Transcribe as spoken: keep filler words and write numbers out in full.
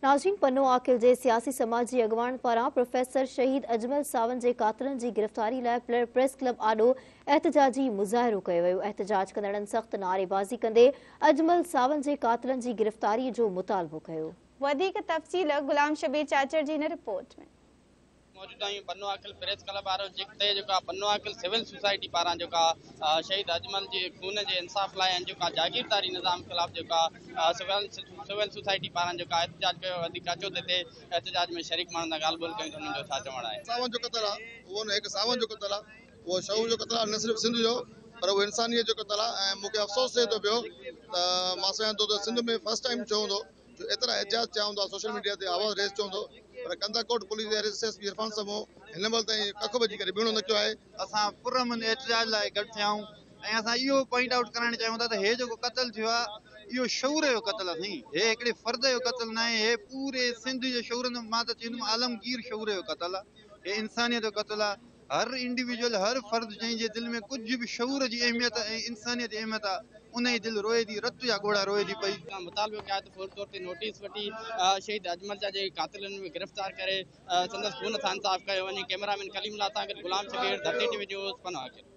नाज़रीन, पन्नो आकिल जे सियासी समाजी अगवान पारां प्रोफेसर शहीद अजमल सावंत जे कातिलनि जी गिरफ़्तारी लाइ प्रेस क्लब आॾो एहतजाजी मुज़ाहिरो कयो वियो। एहतजाज कंदड़नि सख़्त नारेबाज़ी कंदे अजमल सावंत जे कातिलनि जी गिरफ़्तारी जो मुतालबो कयो। वधीक तफ़सील गुलाम शबीर चाचर जी हिन रिपोर्ट में। मौजूद आहियूं पन्नो आकिल प्रेस क्लब वारो जिते जेका पन्नो आकिल सिविल सोसाइटी पारां जेका शहीद अजमल जे खून जे इंसाफ़ लाइ जेका जागीरदारी निज़ाम ख़िलाफ़ जेका सिविल सिविल सोसाइटी पारां जेका एहतजाज कयो। वधीक अचो त हिते एहतजाज में शरीक माण्हुनि सां ॻाल्हि ॿोल कयूं त हुननि जो छा चवणु आहे। सावंत जो क़त्ल आहे उहो न हिकु सावंत जो क़त्ल आहे, उहो शहूर जो क़त्ल आहे, न सिर्फ़ु सिंध जो पर उहो इंसानियत जो क़त्ल आहे। ऐं मूंखे अफ़सोस थिए थो पियो त मां सम्झां थो त सिंध में फर्स्ट टाइम चवंदो जो एतिरा एजाज चवंदो आहे सोशल मीडिया ते आवाज़ रेस चवंदो, पर कंदाकोट पुलिस जे एस एस पी इरफान साम्हूं हिन महिल ताईं कख बची करे बीहणो न कयो आहे। असां पुरअमन एहतजाज लाइ गॾु थिया आहियूं ऐं असां इहो पॉइंट आउट कराइण चाहियूं था त हे जेको क़त्ल थियो आहे इहो शऊर जो क़त्ल आहे। साईं, हे हिकिड़े फ़र्द जो क़त्ल न आहे, हे पूरे सिंध जो शऊर, मां त चवंदुमि आलमगीर शऊर जो क़त्ल आहे। हे इंसानियत जो क़त्ल आहे। हर इंडिविजुअल, हर फ़र्द जंहिंजे दिलि में कुझु बि शऊर जी अहमियत ऐं इंसानियत जी अहमियत आहे, उन जी दिलि रोए थी, रत जा ॻोढ़ा रोए थी पई। मुतालबो कया त फौरी तौर ते नोटिस वठी शहीद अजमल जा जे कातिलनि में गिरफ़्तार करे संदसि खून सां इंसाफ़ कयो वञे। कैमरामैन कलीम लाता गुलाम शबीर, धरती टीवी न्यूज़, पन्नो आकिल।